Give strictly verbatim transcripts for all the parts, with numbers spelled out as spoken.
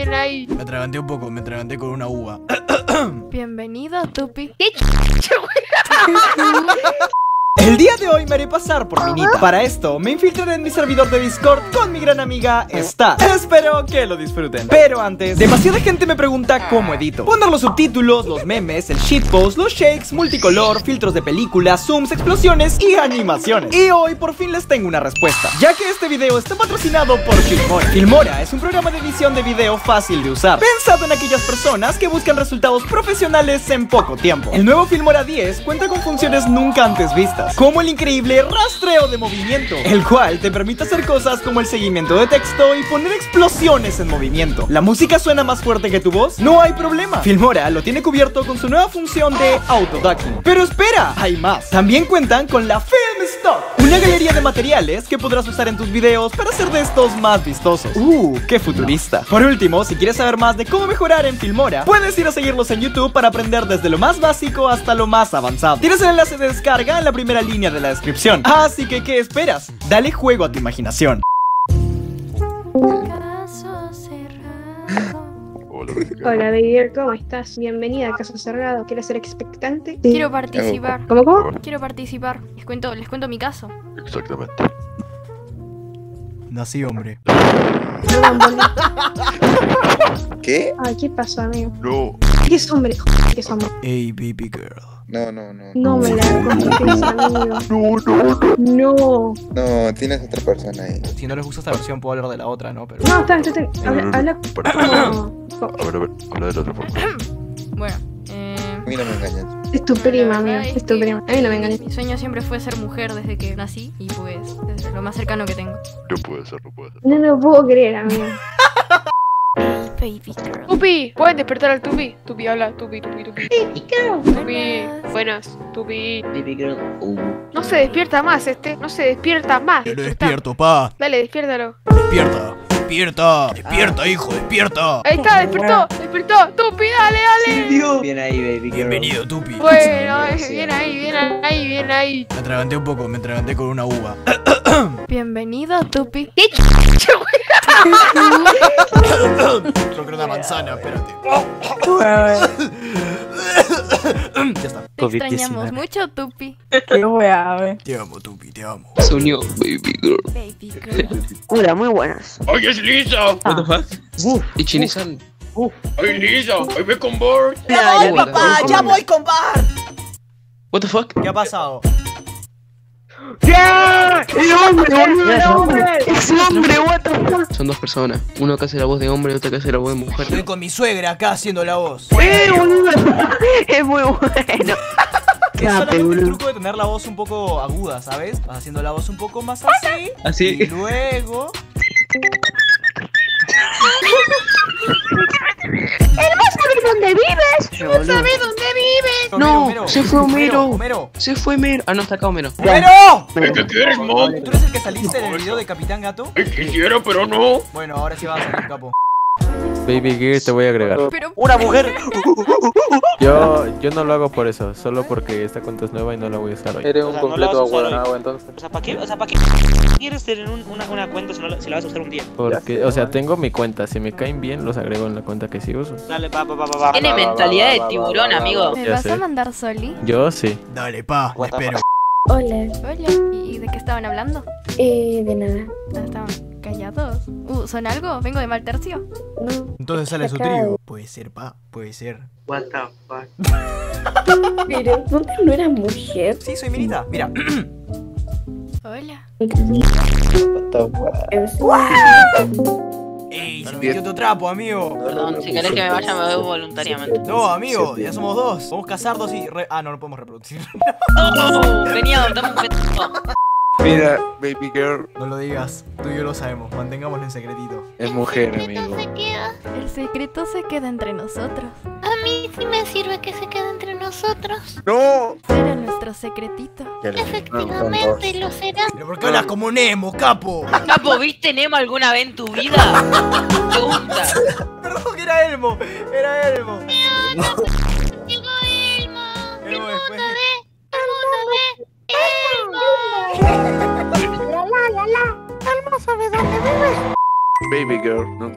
bien ahí. Me atraganté un poco, me atraganté con una uva. Bienvenido, Tupi. El día de hoy me haré pasar por Minita. Para esto, me infiltraré en mi servidor de Discord con mi gran amiga Star. Espero que lo disfruten. Pero antes, demasiada gente me pregunta cómo edito. Poner los subtítulos, los memes, el shitpost, los shakes, multicolor, filtros de películas, zooms, explosiones y animaciones. Y hoy por fin les tengo una respuesta, ya que este video está patrocinado por Filmora. Filmora es un programa de edición de video fácil de usar, pensado en aquellas personas que buscan resultados profesionales en poco tiempo. El nuevo Filmora diez cuenta con funciones nunca antes vistas, como el increíble rastreo de movimiento, el cual te permite hacer cosas como el seguimiento de texto y poner explosiones en movimiento. ¿La música suena más fuerte que tu voz? No hay problema, Filmora lo tiene cubierto con su nueva función de auto-ducking. Pero espera, hay más. También cuentan con la Film Stock, una galería de materiales que podrás usar en tus videos para hacer de estos más vistosos. Uh, qué futurista. Por último, si quieres saber más de cómo mejorar en Filmora, puedes ir a seguirlos en YouTube para aprender desde lo más básico hasta lo más avanzado. Tienes el enlace de descarga en la primera línea de la descripción. Así que, ¿qué esperas? Dale juego a tu imaginación. Caso cerrado. Hola, baby, ¿cómo estás? Bienvenida a Caso Cerrado. ¿Quieres ser expectante? Sí. Quiero participar. ¿Cómo, cómo? Quiero participar. Les cuento, les cuento mi caso. Exactamente. Nací hombre. ¿Qué? Ay, ¿qué pasó, amigo? No. ¿Qué es hombre? ¿Qué es hombre? Hey, baby girl. No, no, no. No me la contés, amigo. No, no, no. No. No, tienes otra persona ahí. Si no les gusta esta versión, puedo hablar de la otra, ¿no? Pero... No, está, está, está. Habla, habla. como- A ver, a ver, habla de la otra forma. Bueno, eh... A mí no me engañas. Es tu prima, amigo. la verdad Es tu que prima. A mí no me engañes. Mi sueño siempre fue ser mujer desde que nací y pues es lo más cercano que tengo. No puede ser, no puede ser. No lo puedo creer, amigo. Baby girl. Tupi, ¿pueden despertar al Tupi? Tupi, habla, Tupi, Tupi, Tupi. Tupi, Buenas. buenas, Tupi. Baby girl. Uh. No se despierta más este, no se despierta más. Yo lo Despertá. despierto, pa. Dale, despiértalo. Despierta. Despierta. Despierta, hijo, despierta. Ahí está, despertó, despertó. Tupi, dale, dale. Bien ahí, baby girl. Bienvenido, Tupi. Bueno, eh, bien ahí, bien ahí, bien ahí. Me atraganté un poco, me atraganté con una uva. Bienvenido, Tupi. Creo que era una manzana, espérate. Ya está. Te extrañamos mucho, Tupi. Qué wea, wey. Te amo, Tupi, te amo. Se unió, baby girl. Baby girl. Hola, muy buenas. ¡Ay, es Lisa! What the fuck? Uf, ¿Y Chinisan? ¡Ay, Lisa! ¡Ay, ve con Bart! ¡Ya voy, Hola. papá! ¡Ya voy con Bart! What the fuck? ¿Qué ha pasado? ¡El hombre, boludo! ¡El hombre! ¡Es hombre, what the fuck! Son dos personas. Uno que hace la voz de hombre y otro que hace la voz de Estoy mujer. con mi suegra acá haciendo la voz. ¡Eh, boludo! Es muy bueno. Es solamente el boludo. truco de tener la voz un poco aguda, ¿sabes? Vas haciendo la voz un poco más así. Y Así. luego... ¿Dónde vives? No sabes ¿Dónde vives? No, Homero, se fue Homero. Homero. Se fue Mero. Ah, no, está acá Homero. ¡Homero! ¿Ay, qué quieres, Mom? ¿Tú eres el que saliste en el video de Capitán Gato? ¡Ay, quisiera, pero no! Bueno, ahora sí vas a salir, capo. Baby Gear te voy a agregar. Pero ¡Una mujer! Yo, yo no lo hago por eso, solo porque esta cuenta es nueva y no la voy a usar hoy. Eres un O sea, no completo la vas a usar aguadonado, entonces. O sea, ¿para qué? O sea, ¿para qué quieres tener un- una, una cuenta si, no la, si la vas a usar un día? Porque, o sea, tengo mi cuenta, si me caen bien los agrego en la cuenta que sí uso. Dale, va, va, va, va, va. Tiene mentalidad de tiburón, amigo. ¿me Ya vas sé. a mandar Soli? Yo sí. Dale, pa, te espero. Hola. Hola. ¿Y de qué estaban hablando? Eh, de nada. Ah, estaban callados. Uh, ¿son algo? ¿Vengo de mal tercio? No. Entonces sale su trío. Puede ser, pa, puede ser. What the fuck? Pero, ¿dónde no era mujer? Sí, soy Minita. Mira. Hola. ¡Ey! Se metió otro trapo, amigo. Perdón, si querés que me vaya, me voy voluntariamente. No, amigo, ya somos dos. Podemos casarnos y... re- Ah, no, no podemos reproducir. ¡No! Venía a adoptar un pedazo. Mira, baby girl, No lo digas, tú y yo lo sabemos, mantengámoslo en secretito. es mujer, amigo. El secreto se queda entre nosotros. A mí sí me sirve que se quede entre nosotros. ¡No! Era nuestro secretito. Efectivamente lo será. ¿Pero por qué hablas como Nemo, capo? Capo, ¿viste Nemo alguna vez en tu vida? Pregunta. Perdón, que era Elmo. Era Elmo. Llegó Elmo. El Elmo mundo después. de... El mundo de... Elmo. La la la la. Elmo sabe dónde vives. Baby girl, no,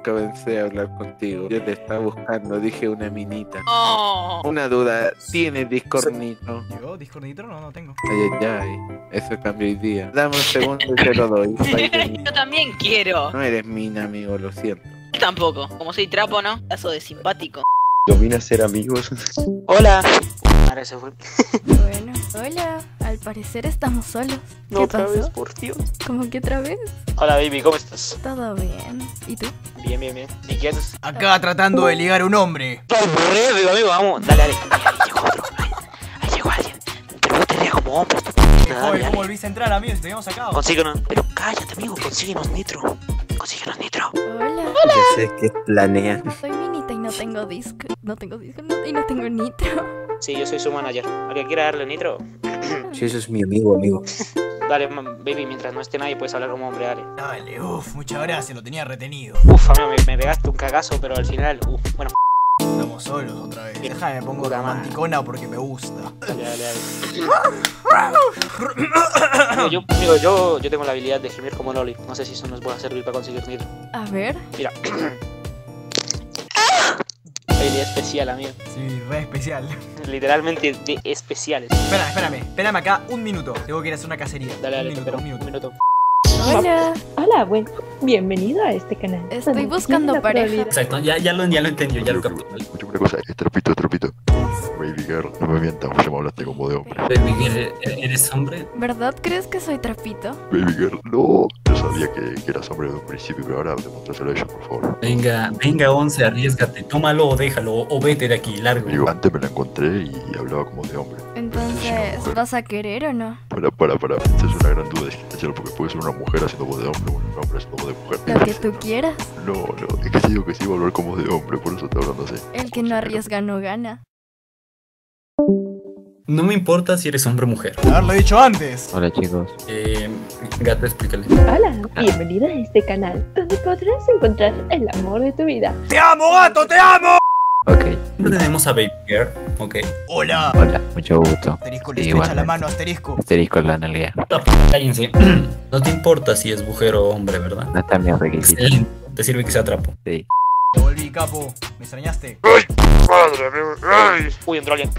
comencé a hablar contigo. Yo te estaba buscando, dije una minita. Oh. Una duda, ¿tienes Discord Nitro? ¿Yo? ¿Discord Nitro? No, no tengo. Ay, ay, ay. Eso cambió hoy día. Dame un segundo y te lo doy. Yo también quiero. No eres mina, amigo, lo siento. Yo tampoco. Como soy trapo, ¿no? Caso de simpático. ¿Domina ser amigos? Hola. Ahora se fue. Bueno, hola. Al parecer estamos solos. ¿Qué Otra pasó? vez, por Dios. ¿Cómo que otra vez? Hola, baby, ¿cómo estás? Todo bien. ¿Y tú? Bien, bien, bien. ¿Y qué haces? Acá tratando de ligar a un hombre. Todo aburrido, digo, amigo, vamos. Dale, dale. Ahí, ahí llegó otro. Ahí, ahí llegó alguien. Pero no te rías como hombre. Dale, Joder, dale. ¿cómo volviste a entrar, amigo? Si te habíamos sacado. Consíguenos. Pero cállate, amigo. Consíguenos nitro. Consíguenos nitro. Hola. Ya sé que planean. Soy Minita y no tengo disco. No tengo disco no- y no tengo nitro. Sí, yo soy su manager. ¿A que quiera darle nitro? Si eso es mi amigo, amigo. Dale, man, baby, mientras no esté nadie puedes hablar como hombre, dale. Dale, uff, muchas gracias, lo tenía retenido. Uf, amigo, me, me pegaste un cagazo, pero al final, uf, bueno. Estamos solos otra vez. Déjame, me pongo Puta madre. romanticona porque me gusta. Dale, dale, dale. Amigo, yo, amigo, yo, yo tengo la habilidad de gemir como Loli. No sé si eso nos puede servir para conseguir nitro. A ver. Mira. Habilidad especial, amigo. Sí, re especial. Literalmente de especiales. Espérame, espérame, espérame acá un minuto. Tengo que ir a hacer una cacería. Dale, dale, un minuto, pero un minuto. un minuto. Hola. Hola, buen. Bienvenido a este canal. Estoy buscando pareja. Exacto, ya, ya, lo, ya lo entendí, ya lo capté. Escúchame una cosa, es trapito, es trapito. Baby girl, no me mientas, ya me hablaste como de hombre. Baby girl, ¿eres hombre? ¿Verdad crees que soy trapito? Baby girl, no. Yo sabía que, que eras hombre de un principio, pero ahora demuéstraselo a ella, por favor. Venga, venga, Once, arriesgate, tómalo o déjalo, o vete de aquí, largo. Amigo, antes me la encontré y hablaba como de hombre. Entonces, ¿vas a querer o no? Para, para, para. Esa es una gran duda existencial porque puede ser una mujer haciendo voz de hombre o un hombre haciendo voz de mujer. Lo que tú quieras. No, no, es que te digo que sí iba a hablar como de hombre, por eso te hablando así. El que no arriesga no gana. No me importa si eres hombre o mujer. Haberlo dicho antes. Hola, chicos. Eh, Gata, explícale. Hola, bienvenido a este canal, donde podrás encontrar el amor de tu vida. ¡Te amo, gato, te amo! Ok. Tenemos a Baby Girl, ok. Hola. Hola, mucho gusto. Asterisco, le Sí, estrecha la igualmente. mano, asterisco. Asterisco en la nalga. Cállense. No te importa si es mujer o hombre, ¿verdad? No está mi requisito. Excelente. Te sirve que sea trapo. Sí. Te volví, capo. ¿Me extrañaste? Madre, amigo. Ay. Uy, entró alguien.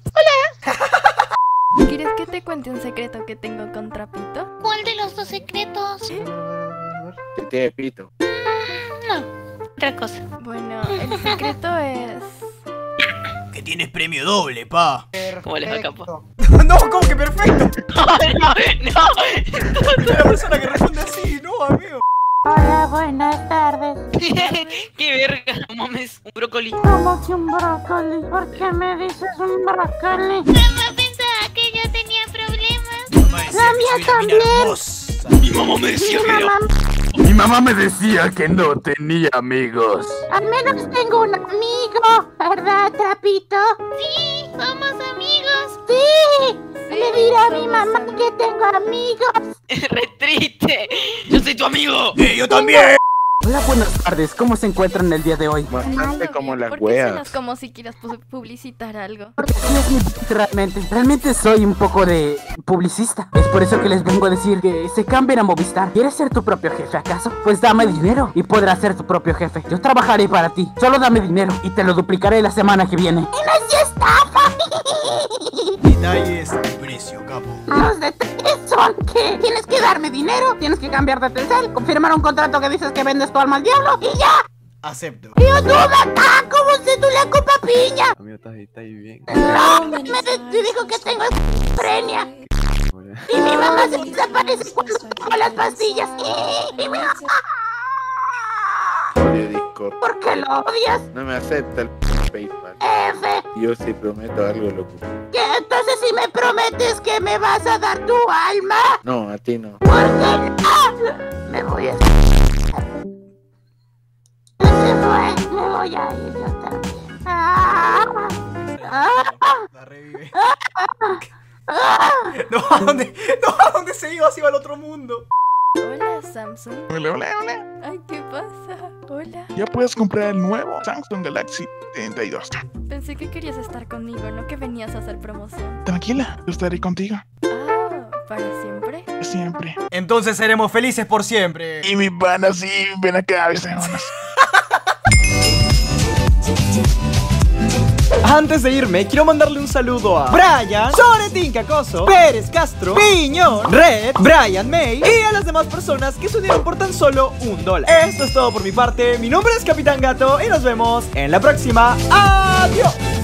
¿Quieres que te cuente un secreto que tengo con Trapito? ¿Cuál de los dos secretos? Que te pito. No, otra cosa. Bueno, el secreto es... Que tienes premio doble, pa. ¿Cómo les va, capo? No, ¿cómo que perfecto? No, no, Soy la persona que responde así, no, amigo. Hola, buenas tardes. ¡Qué verga! No mames, un brócoli. ¿Cómo que un brócoli? ¿Por qué me dices un brócoli? Mamá pensaba que yo tenía problemas. La mía también. Mi mamá me decía Mi que mamá... Mi mamá me decía que no tenía amigos. Al menos tengo un amigo, ¿verdad, Trapito? Sí, somos amigos. Sí, Sí, le diré a mi somos mamá amigos. que tengo amigos. Re triste. Yo soy tu amigo. ¡Eh, yo también! Hola, buenas tardes. ¿Cómo se encuentran el día de hoy? Bastante como las ¿Por qué suenas weas. como si quieras pu- publicitar algo? Porque así es mi vida realmente. Realmente soy un poco de publicista. Es por eso que les vengo a decir que se cambien a Movistar. ¿Quieres ser tu propio jefe acaso? Pues dame dinero y podrás ser tu propio jefe. Yo trabajaré para ti. Solo dame dinero y te lo duplicaré la semana que viene. ¡Y no es estafa! Detalles de precio, capo. Los detalles son que tienes que darme dinero, tienes que cambiar de Telcel, confirmar un contrato que dices que vendes tu alma al diablo y ya. Acepto. ¡Yo tú, acá! ¿Cómo se tú la copa piña? Amigo, ¿estás ahí, está ahí bien? No, me de- dijo que tengo esquizofrenia. Y mi mamá se desaparece cuando tomo las pastillas. Y mi... Odio Discord. ¿Por qué lo odias? No me acepta el PayPal. F. Yo si prometo algo lo cumplo. ¿Qué? Entonces si me prometes que me vas a dar tu alma. No, a ti no. ¿Por qué no? Me voy a... Se fue. Me voy a ir yo también. Ah, ah, La revive. ah, ah. No, ¿a dónde? No, ¿a dónde se iba? Se iba al otro mundo. Hola, Samsung. Hola, hola, hola. Ay, ¿qué pasa? Hola. Ya puedes comprar el nuevo Samsung Galaxy treinta y dos. Pensé que querías estar conmigo, no que venías a hacer promoción. Tranquila, yo estaré contigo. Ah, ¿para siempre? Siempre. Entonces seremos felices por siempre. Y mi pana, sí, ven acá, besémonos. Antes de irme, quiero mandarle un saludo a Brian, Soretín Cacoso, Pérez Castro, Piñón, Red, Brian May y a las demás personas que se unieron por tan solo un dólar. Esto es todo por mi parte. Mi nombre es Capitán Gato y nos vemos en la próxima. ¡Adiós!